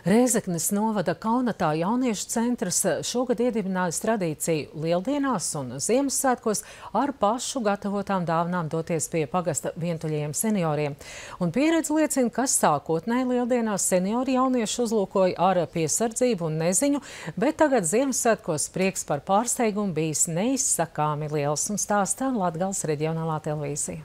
Rēzeknes novada Kaunatā jauniešu centrs šogad iedibinājis tradīciju Lieldienās un Ziemassvētkos ar pašu gatavotām dāvanām doties pie pagasta vientuļajiem senioriem. Un pieredze liecina, ka sākotnēji Lieldienās seniori jauniešu uzlūkoja ar piesardzību un neziņu, bet tagad Ziemassvētkos prieks par pārsteigumu bijis neizsakāmi liels, un stāstā Latgales reģionālā televīzija.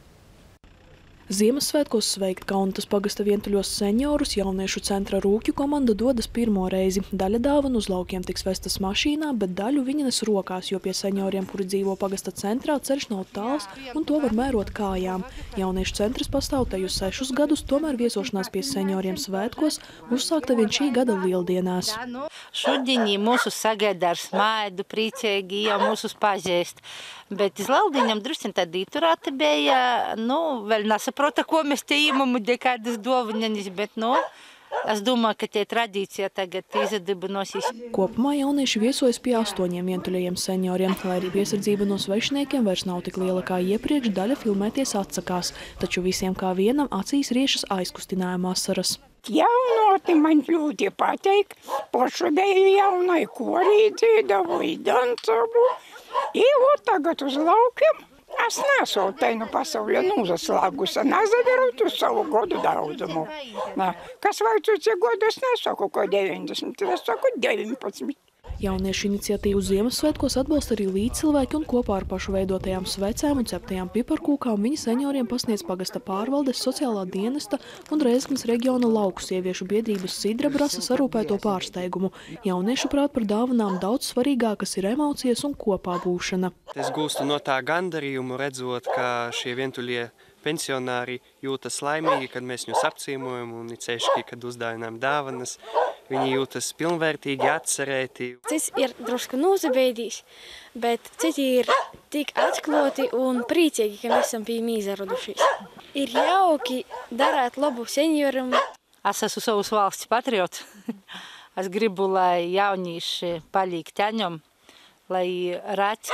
Ziemassvētkos sveikt Kaunatas pagasta vientuļos seniorus jauniešu centra rūkju komanda dodas pirmo reizi. Daļa dāvanu uz laukiem tiks vestas mašīnā, bet daļu viņi nes rokās, jo pie senioriem, kuri dzīvo pagasta centrā, ceļš nav tāls un to var mērot kājām. Jauniešu centrs pastāv te jau 6 gadus, tomēr viesošanās pie senioriem svētkos uzsākta vien šī gada Lieldienās. Šodien mūsu sagaida ar smaidu, priecīgi, jau mūsus pažēst. Bet iz Lieldienām drusku tādi turāti bija, vēl nesaprota, ko mēs te īmamu, kādas dāvanas, bet, es domāju, ka tie tradīcija tagad izadibinosies. Kopumā jaunieši viesojas pie 8 vientuļajiem senioriem, lai arī piesardzība no svešiniekiem vairs nav tik liela kā iepriekš, daļa filmēties atsakās, taču visiem kā vienam acīs riešas aizkustinājuma asaras. Jaunoti man ļoti pateik, pašu beju jaunai korī dzīdavoju, dancobu. I tagad uz laukiem es neesmu te pasaulē uzaslāgusi, nezadarot uz savu godu daudzumu. Kas vajadzot cik godu, es nesaku, ko 90, es saku 19. Jauniešu iniciatīvu Ziemassvētkos atbalsta arī līdzcilvēki un kopā ar pašu veidotajām svecēm un ceptajām piparkūkām viņi senioriem pasniedz pagasta pārvaldes, sociālā dienesta un Rēzeknes reģiona lauku sieviešu biedrības Sidrabrasa sarūpēto pārsteigumu. Jauniešu prāt par dāvanām daudz svarīgākas ir emocijas un kopā būšana. Es gūstu no tā gandarījumu redzot, ka šie vientuļie pensionāri jūtas laimīgi, kad mēs viņus apciemojam un ceļšķi, kad uzdāvinām dāvanas. Viņi jūtas pilnvērtīgi, atcerēti. Cits ir drusku nozabeidījis, bet citi ir tik atklāti un priecīgi, ka mēs esam pie viņiem izradušies. Ir jauki darāt labu senioram. Es esmu savas valsts patriots. Es gribu, lai jaunieši paliek teņom, lai redz,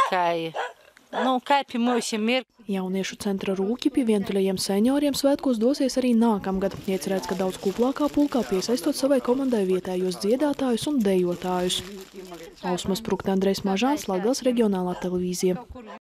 kā pie mums ir. Jauniešu centra rūki pie vientuļajiem senioriem svētkos dosies arī nākamgad. Iecerēts, ka daudz kuplākā pulkā piesaistot savai komandai vietējos dziedātājus un dejotājus. Ausma Sprukte, Andrejs Mažāns, Latgales reģionālā televīzija.